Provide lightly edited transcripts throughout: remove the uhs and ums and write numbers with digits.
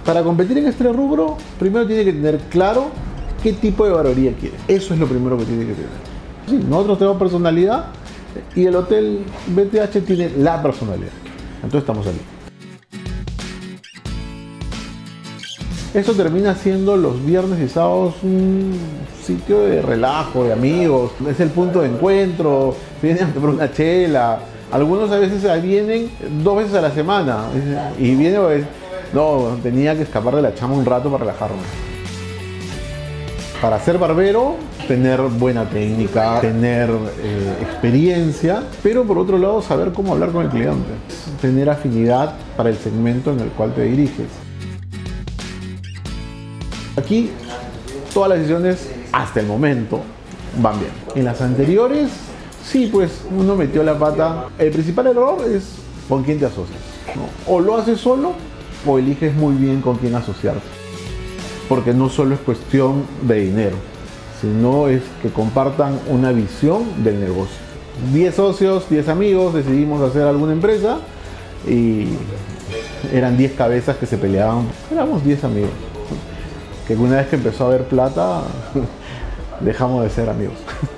Para competir en este rubro, primero tiene que tener claro qué tipo de barbería quiere. Eso es lo primero que tiene que tener. Sí, nosotros tenemos personalidad y el Hotel BTH tiene la personalidad. Entonces estamos aquí. Eso termina siendo los viernes y sábados un sitio de relajo, de amigos. Es el punto de encuentro, vienen a tomar una chela. Algunos a veces vienen 2 veces a la semana y vienen pues, no, tenía que escapar de la chamba un rato para relajarme. Para ser barbero, tener buena técnica, tener experiencia, pero por otro lado saber cómo hablar con el cliente, tener afinidad para el segmento en el cual te diriges. Aquí todas las decisiones hasta el momento van bien. En las anteriores, sí, pues uno metió la pata. El principal error es con quién te asocias, ¿no? O lo haces solo o eliges muy bien con quién asociarte. Porque no solo es cuestión de dinero, sino es que compartan una visión del negocio. 10 socios, 10 amigos, decidimos hacer alguna empresa y eran 10 cabezas que se peleaban. Éramos 10 amigos. Que una vez que empezó a haber plata, dejamos de ser amigos.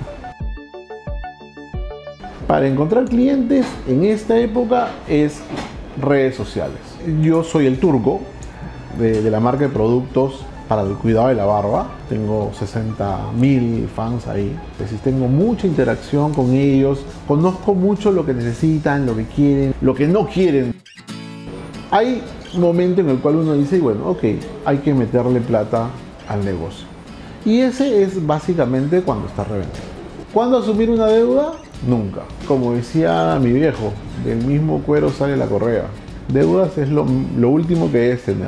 Para encontrar clientes en esta época es redes sociales. Yo soy el turco de la marca de productos para el cuidado de la barba. Tengo 60.000 fans ahí. Entonces tengo mucha interacción con ellos. Conozco mucho lo que necesitan, lo que quieren, lo que no quieren. Hay momento en el cual uno dice, bueno, ok, hay que meterle plata al negocio. Y ese es básicamente cuando está revendiendo. ¿Cuándo asumir una deuda? Nunca. Como decía mi viejo, del mismo cuero sale la correa. Deudas es lo último que debes tener.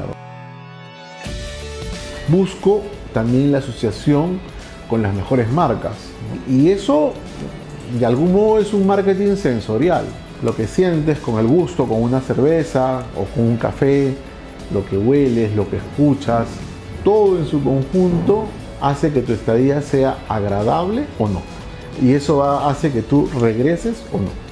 Busco también la asociación con las mejores marcas. Y eso, de algún modo, es un marketing sensorial. Lo que sientes con el gusto, con una cerveza o con un café, lo que hueles, lo que escuchas, todo en su conjunto hace que tu estadía sea agradable o no. Y eso hace que tú regreses o no.